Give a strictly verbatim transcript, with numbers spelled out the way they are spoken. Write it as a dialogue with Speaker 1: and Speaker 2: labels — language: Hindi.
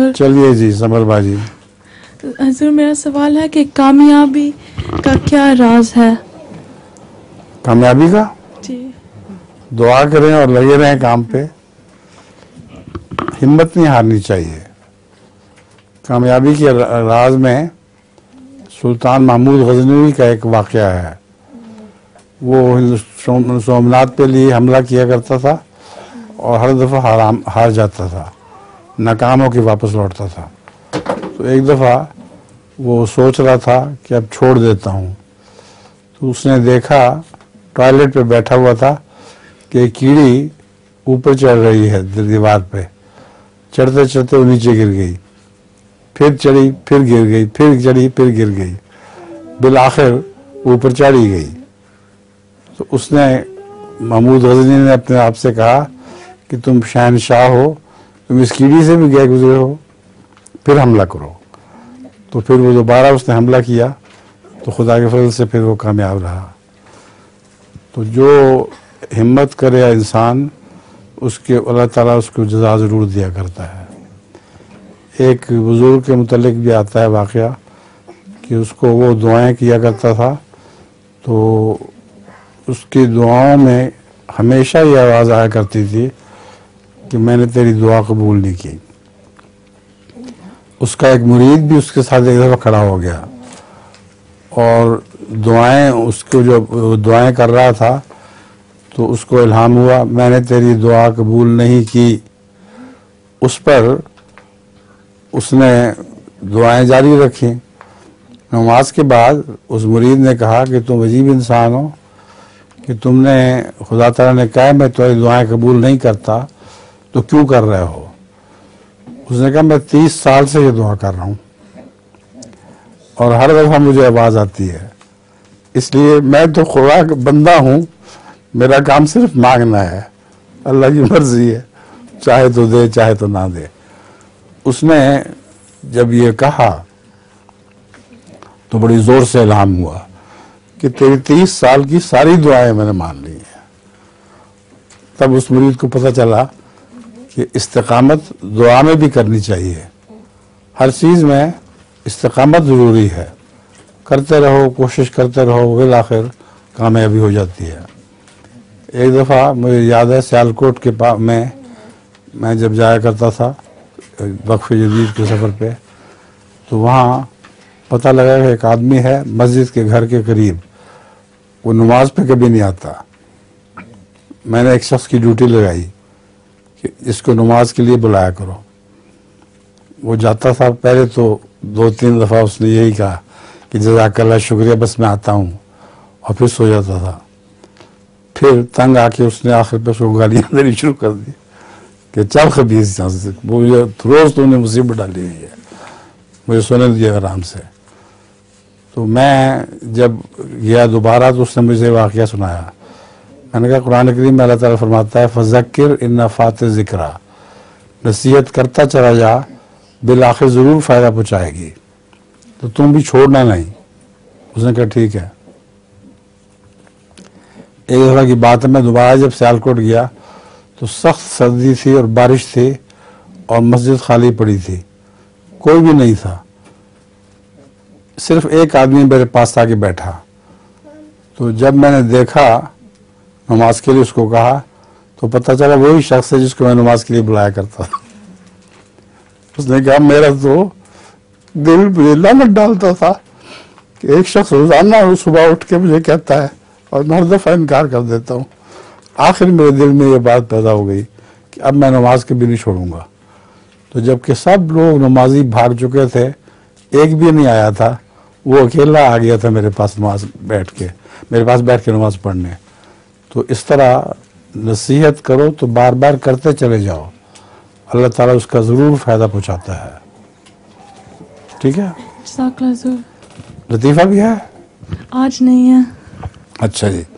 Speaker 1: चलिए जी समर बाजी।
Speaker 2: हजूर मेरा सवाल है कि कामयाबी का क्या राज है?
Speaker 1: कामयाबी का
Speaker 2: जी।
Speaker 1: दुआ करें और लगे रहें काम पे, हिम्मत नहीं हारनी चाहिए। कामयाबी के राज में सुल्तान महमूद गजनवी का एक वाक़या है। वो सोमनाथ पे लिए हमला किया करता था और हर दफ़ा हार हार जाता था, नाकाम होकर वापस लौटता था। तो एक दफ़ा वो सोच रहा था कि अब छोड़ देता हूँ, तो उसने देखा टॉयलेट पे बैठा हुआ था कि कीड़ी ऊपर चढ़ रही है दीवार पे। चढ़ते चढ़ते वो नीचे गिर गई, फिर चढ़ी, फिर गिर गई, फिर चढ़ी, फिर गिर गई, बिल आखिर ऊपर चढ़ी गई। तो उसने महमूद गजनी ने अपने आप से कहा कि तुम शहनशाह हो, तुम इस कीड़ी से भी गए गुजरे हो, फिर हमला करो। तो फिर वो दोबारा उसने हमला किया, तो खुदा के फजल से फिर वो कामयाब रहा। तो जो हिम्मत करे इंसान, उसके अल्लाह ताला उसको जज़ा ज़रूर दिया करता है। एक बुज़ुर्ग के मुतल्लिक भी आता है वाक़या कि उसको वो दुआएं किया करता था, तो उसकी दुआओं में हमेशा ये आवाज़ आया करती थी कि मैंने तेरी दुआ कबूल नहीं की। उसका एक मुरीद भी उसके साथ एक दफ़ा खड़ा हो गया और दुआएं उसको जो दुआएं कर रहा था, तो उसको इल्हाम हुआ मैंने तेरी दुआ कबूल नहीं की। उस पर उसने दुआएं जारी रखी। नमाज के बाद उस मुरीद ने कहा कि तुम अजीब इंसान हो कि तुमने खुदा ताला ने कहा मैं तुम्हारी दुआएं कबूल नहीं करता, तो क्यों कर रहे हो? उसने कहा मैं तीस साल से ये दुआ कर रहा हूँ और हर दफ़ा मुझे आवाज़ आती है, इसलिए मैं तो खुदा का बंदा हूँ, मेरा काम सिर्फ मांगना है, अल्लाह की मर्जी है, चाहे तो दे चाहे तो ना दे। उसने जब ये कहा तो बड़ी ज़ोर से इल्हाम हुआ कि तेरी तीस साल की सारी दुआएं मैंने मान ली हैं। तब उस मुरीद को पता चला कि इस्तिकामत दुआ में भी करनी चाहिए, हर चीज़ में इस्तिकामत ज़रूरी है। करते रहो, कोशिश करते रहो, फिर आखिर कामयाबी हो जाती है। एक दफ़ा मुझे याद है सियालकोट के पास में मैं जब जाया करता था वक्फ़ जदीद के सफ़र पे, तो वहाँ पता लगा कि एक आदमी है मस्जिद के घर के करीब, वो नमाज पे कभी नहीं आता। मैंने एक शख्स की ड्यूटी लगाई कि इसको नमाज के लिए बुलाया करो। वो जाता था, पहले तो दो तीन दफ़ा उसने यही कहा कि जज़ाकल्लाह शुक्रिया, बस मैं आता हूँ, और फिर सो जाता था। फिर तंग आके उसने आखिर पे उसको गालियाँ देनी शुरू कर दी कि चल खबीस यहाँ से, मुझे रोज़ तुमने मुसीबत डाली हुई है, मुझे सोने दिया आराम से। तो मैं जब गया दोबारा तो उसने मुझे वाक़या सुनाया। मैंने कहा कुरान करीम में अल्लाह ताला फरमाता है फ़ज़क्किर इन्ना फ़ात ज़िक्रा, नसीहत करता चला जा, बिल आखिर ज़रूर फ़ायदा पहुँचाएगी, तो तुम भी छोड़ना नहीं। उसने कहा ठीक है। एक दफ़ा की बात है, मैं दोबारा जब सियालकोट गया तो सख्त सर्दी थी और बारिश थी और मस्जिद खाली पड़ी थी, कोई भी नहीं था, सिर्फ एक आदमी मेरे पास आके बैठा। तो जब मैंने देखा नमाज के लिए उसको कहा, तो पता चला वही शख्स है जिसको मैं नमाज के लिए बुलाया करता था। उसने कहा मेरा तो दिल मुझे लानत डालता था कि एक शख्स रोजाना सुबह उठ के मुझे कहता है और मैं हर दफ़ा इनकार कर देता हूँ। आखिर मेरे दिल में ये बात पैदा हो गई कि अब मैं नमाज कभी नहीं छोड़ूंगा। तो जबकि सब लोग नमाजी भाग चुके थे, एक भी नहीं आया था, वो अकेला आ गया था मेरे पास नमाज बैठ के मेरे पास बैठ के नमाज पढ़ने। तो इस तरह नसीहत करो तो बार बार करते चले जाओ, अल्लाह ताला उसका ज़रूर फ़ायदा पहुँचाता है। ठीक है,
Speaker 2: जज़ाकल्लाह ज़रूर।
Speaker 1: लतीफ़ा भी है?
Speaker 2: आज नहीं है।
Speaker 1: अच्छा जी।